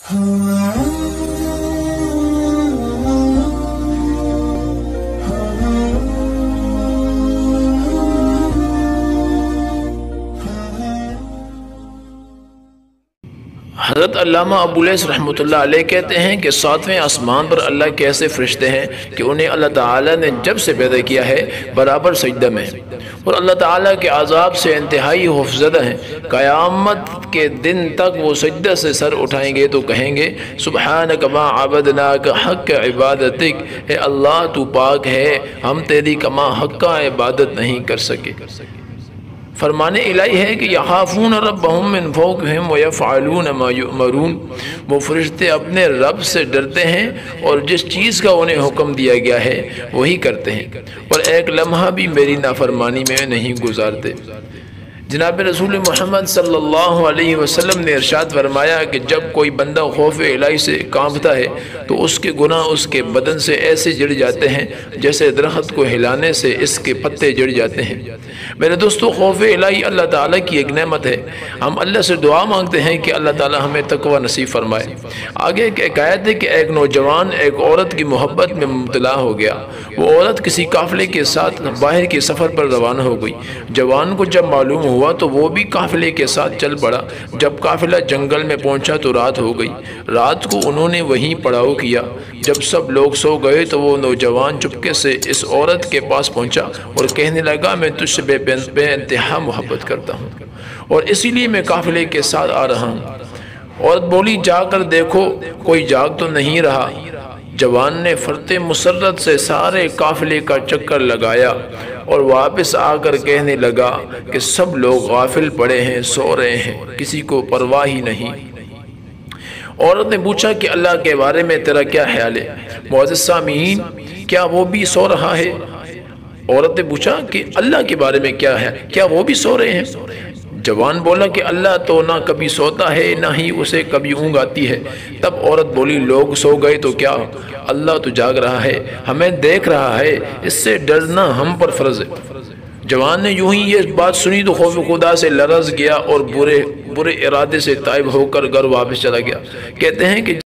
حضرت علامہ ابو لیث رحمۃ اللہ علیہ کہتے ہیں کہ 7ویں آسمان پر اللہ کے ایسے فرشتے ہیں کہ انہیں اللہ تعالیٰ نے جب سے پیدا کیا ہے برابر سجدہ میں ہیں، اور اللہ تعالیٰ کے عذاب سے انتہائی خوفزدہ ہیں۔ قیامت کے دن تک وہ سجدہ سے سر اٹھائیں گے تو کہیں گے سبحانک ما عبدناک حق عبادتک، اے اللہ تو پاک ہے، ہم تیری کما حق عبادت نہیں کر سکے۔ فرمان الہی ہے کہ یخافون ربہم من فوقہم ویفعلون ما یؤمرون، وہ فرشتے اپنے رب سے ڈرتے ہیں اور جس چیز کا انہیں حکم دیا گیا ہے وہی کرتے ہیں، اور ایک لمحہ بھی میری نافرمانی میں نہیں گزارتے۔ جناب رسول محمد صلی اللہ علیہ وسلم نے ارشاد فرمایا کہ جب کوئی بندہ خوف الہی سے کانپتا ہے تو اس کے گناہ اس کے بدن سے ایسے جڑ جاتے ہیں جیسے درخت کو ہلانے سے اس کے پتے جڑ جاتے ہیں۔ میرے دوستو، خوف الہی اللہ تعالیٰ کی ایک نعمت ہے۔ ہم اللہ سے دعا مانگتے ہیں کہ اللہ تعالیٰ ہمیں تقوی نصیب فرمائے۔ آگے ایک حکایت ہے کہ ایک نوجوان ایک عورت کی محبت میں مبتلا ہو گیا۔ وہ عورت کسی قافلے کے ساتھ باہر کے سفر پر روانہ ہو گئی۔ جوان کو جب معلوم ہوا تو وہ بھی قافلے کے ساتھ چل پڑا۔ جب قافلہ جنگل میں پہنچا تو رات ہو گئی۔ رات کو انہوں نے وہیں پڑاؤ کیا۔ جب سب لوگ سو گئے تو وہ نوجوان چپکے سے اس عورت کے پاس پہنچا اور کہنے لگا میں تجھ سے بے انتہا محبت کرتا ہوں اور اسی لیے میں قافلے کے ساتھ آ رہا ہوں۔ عورت بولی جا کر دیکھو کوئی جاگ تو نہیں رہا۔ جوان نے فرط مسرت سے سارے قافلے کا چکر لگایا اور واپس آ کر کہنے لگا کہ سب لوگ غافل پڑے ہیں، سو رہے ہیں، کسی کو پرواہ ہی نہیں۔ عورت نے پوچھا کہ اللہ کے بارے میں تیرا کیا خیال ہے؟ معزز سامعین، کیا وہ بھی سو رہا ہے؟ عورت نے پوچھا کہ اللہ کے بارے میں کیا ہے، کیا وہ بھی سو رہے ہیں؟ جوان بولا کہ اللہ تو نہ کبھی سوتا ہے نہ ہی اسے کبھی اونگ آتی ہے۔ تب عورت بولی لوگ سو گئے تو کیا، اللہ تو جاگ رہا ہے، ہمیں دیکھ رہا ہے، اس سے ڈرنا ہم پر فرض ہے۔ جوان نے یوں ہی یہ بات سنی تو خوف خدا سے لرز گیا اور برے ارادے سے تائب ہو کر گھر واپس چلا گیا۔ کہتے ہیں کہ